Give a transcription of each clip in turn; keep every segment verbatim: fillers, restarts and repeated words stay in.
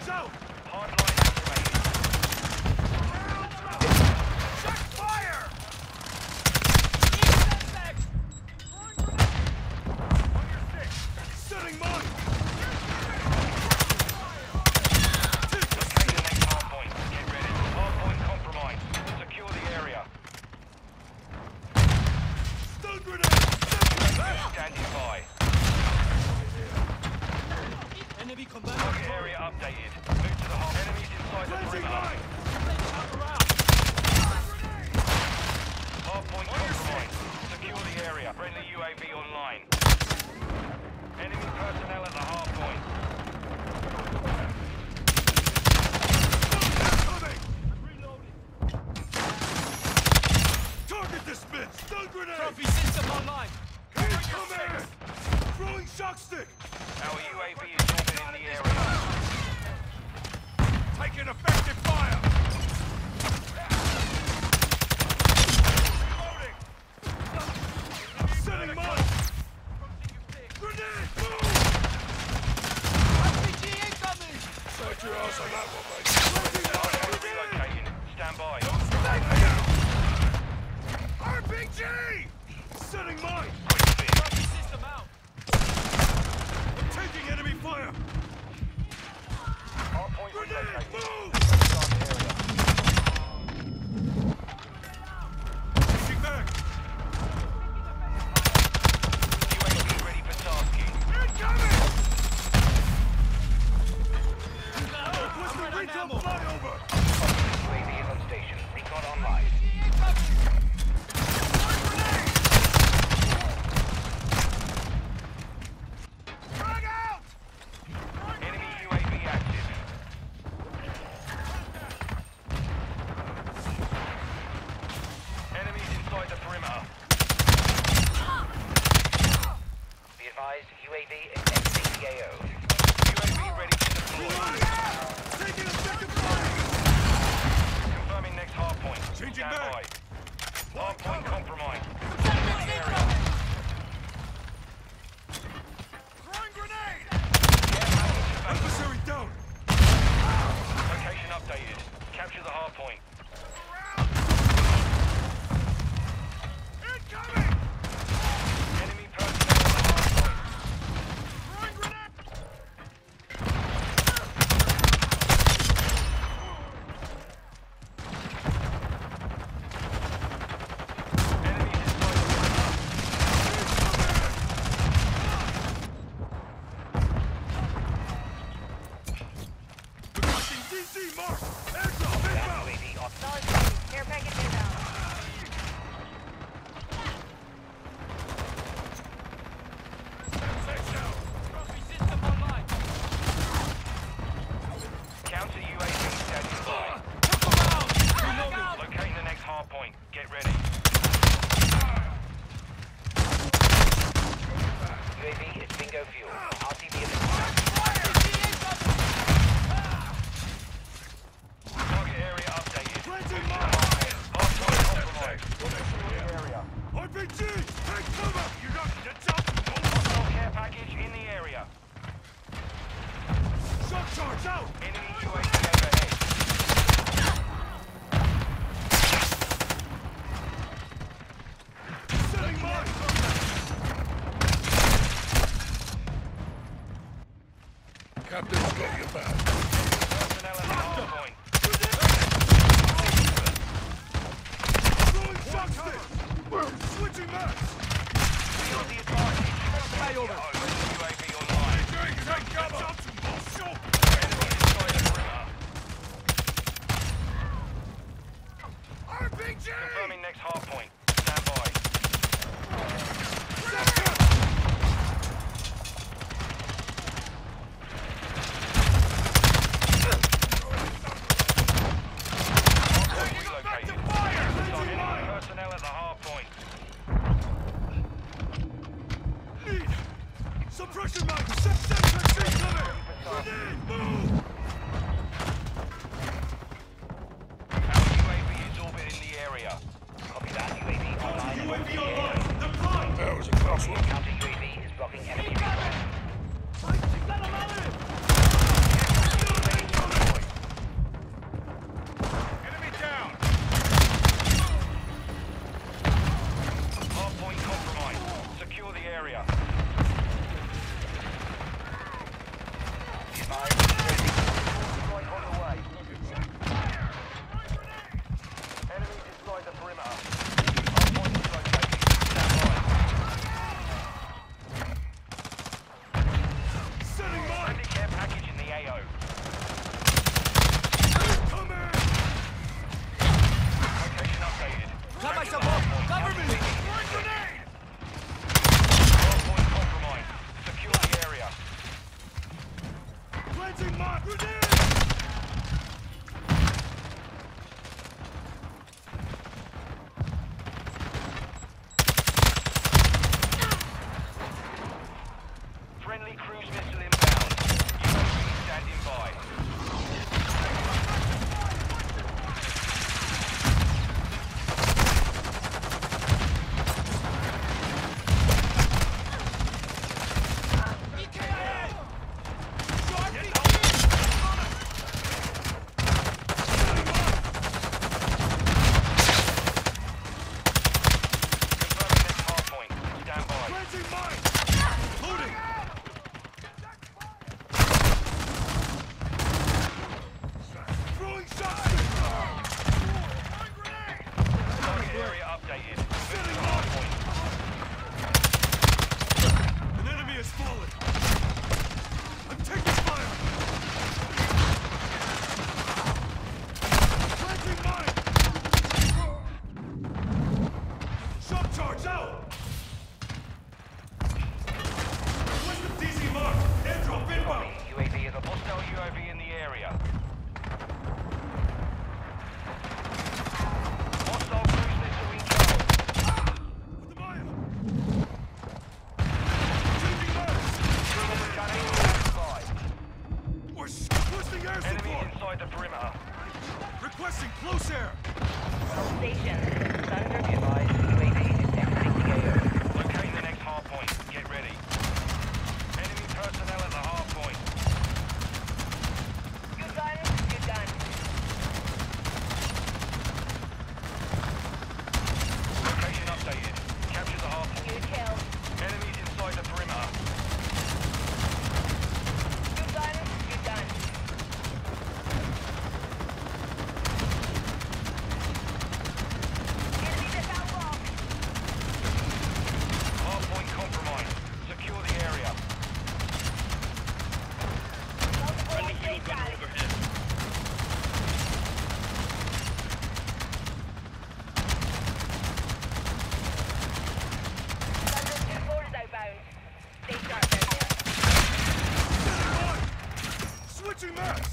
Charge out! Hardline activated. Check fire! On your six. Setting mine! Locate the next hardpoint. Get ready. Hardpoint compromised. Secure the area. Stun grenade! Standing by. Enemy combat. Target area updated. Move to the hard. Enemies inside the Cleansing perimeter. mine! Hardpoint compromised. Secure the area. Friendly U A V online. Enemy personnel at the hardpoint. Coming! Target dismissed! Stun grenade! Trophy system online. Incoming! Throwing shock stick! Our U A V is orbiting in the area. Taking effective fire! Reloading! Setting mine! Grenade! Move! R P G incoming. Set your ass on that one, mate! Relocating. Stand by. R P G! Setting mine! Trophy system out. Taking enemy fire! Hardpoint Grenade! relocated. Move! Target area. Pushing back! U A V ready for tasking. Incoming! I'm What's the running recon ammo. flyover? U A V is on station. Recon online. Frag out! Enemy U A V active. Enemies inside the perimeter. Be advised, U A V is exiting the A O. U A V ready to deploy. Taking effective fire! Confirming next hardpoint. Changing Stand back. by. Hardpoint compromised. Throwing grenade! Care package available. Adversary down! Location updated. Capture the hardpoint. Incoming! Enemy personnel at the hardpoint. Throwing grenade! Enemies inside the perimeter. Requesting D C mark! Airdrop U A inbound! V on Care package inbound. Take down! Trophy system online. Counter U A V standing by. Took them out. Reloading. Locating the next hardpoint. Get ready. U A V is bingo fuel. R T B is R P G incoming. Target area updated. Planting mine! Hardpoint compromised. Area. R P G! Take cover! You got the jump! Hostile care package in the area. Shock charge out! Enemy U A V overhead. Setting mine! Captain's got your back. Personnel at the hardpoint. Throwing shock stick! Switching max! Feel the advantage. Flyover. Friendly U A V online. Take cover! Enemy inside the perimeter. R P G! Confirming next hardpoint. Stand by. Hardpoint relocated. Enemy personnel at the hardpoint. Need! Suppression mag! Set sentry incoming! Grenade! Move! Our U A V is orbiting the area. Copy that. U A V online. U A V online! Deploy! That was a close one. Counter U A V is blocking enemy recon. Ready to Enemy cruise missile inbound. U A V standing by. Confirming next hardpoint. Stand by. Planting mine! Loading! Throwing shots! Target area updated. Moving to hardpoint. An enemy has fallen! I'm taking fire! Planting mine! Shock charge out! Request D C mark! Airdrop inbound! U A V is a Hostile U A V in the area. Hostile cruise missile incoming. With the Maya! Changing mags! Gunning stand by. We're s- requesting air Enemies support! inside the perimeter. Requesting close air! All stations. Thunder. Be advised, U A V is exiting the A O. Locating the next hardpoint. Get ready. Enemy personnel at the hardpoint. Good gun. Good gun. Location updated. Capture the hardpoint. Good kill. Enemies inside the perimeter. Good gun. Good gun. Enemy missile wall. Hardpoint compromised. Secure the area. Multiple engaged guys. Thunder two fours outbound. Stay sharp down there. Switching mags!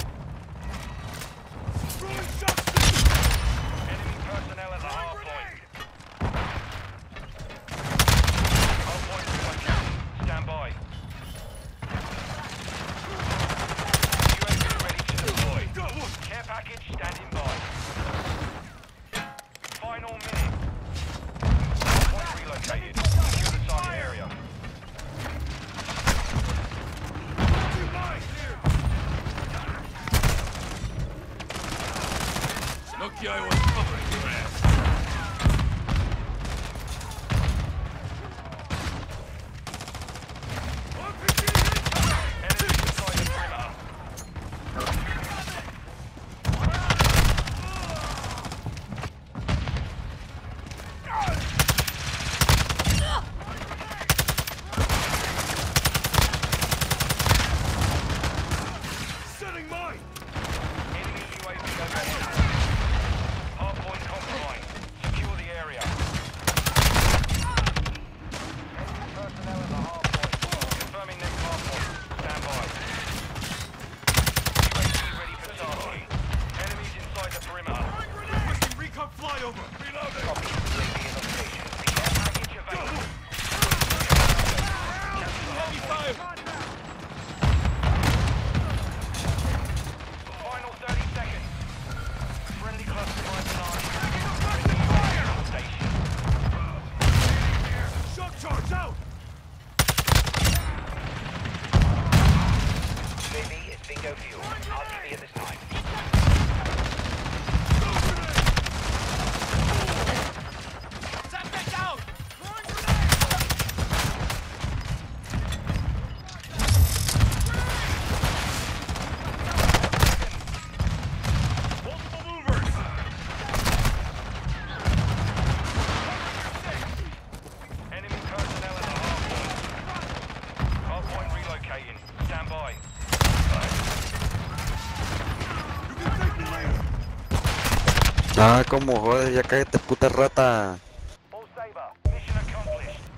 Throwing shots! Enemy personnel at the hardpoint. Hardpoint relocated. Stand by. U A V ready to deploy. Got one! Care package standing by. Final minute. Hardpoint relocated. Secure the target area. Planting mine! Nokia was covering your ass! R P G incoming! Enemies inside the perimeter. Setting mine! Enemy U A V overhead. Hardpoint compromised. Secure the area. Enemy personnel at the hardpoint. Confirming next hardpoint. Stand by. U A V ready for tasking. Enemies inside the perimeter. Requesting recon flyover! Reloading! Copy. U A V is on station. Be Care advised. package available. Heavy fire! Final thirty seconds. Friendly cluster mine large. Station. Shock charge out! U A V is bingo fuel. R T B at this time. Suspect down! Multiple movers! Enemy personnel at the hardpoint. Hardpoint relocating. Stand by. You can take me later! Ah, como joder, ya cállate, puta rata. All Saber. Mission accomplished.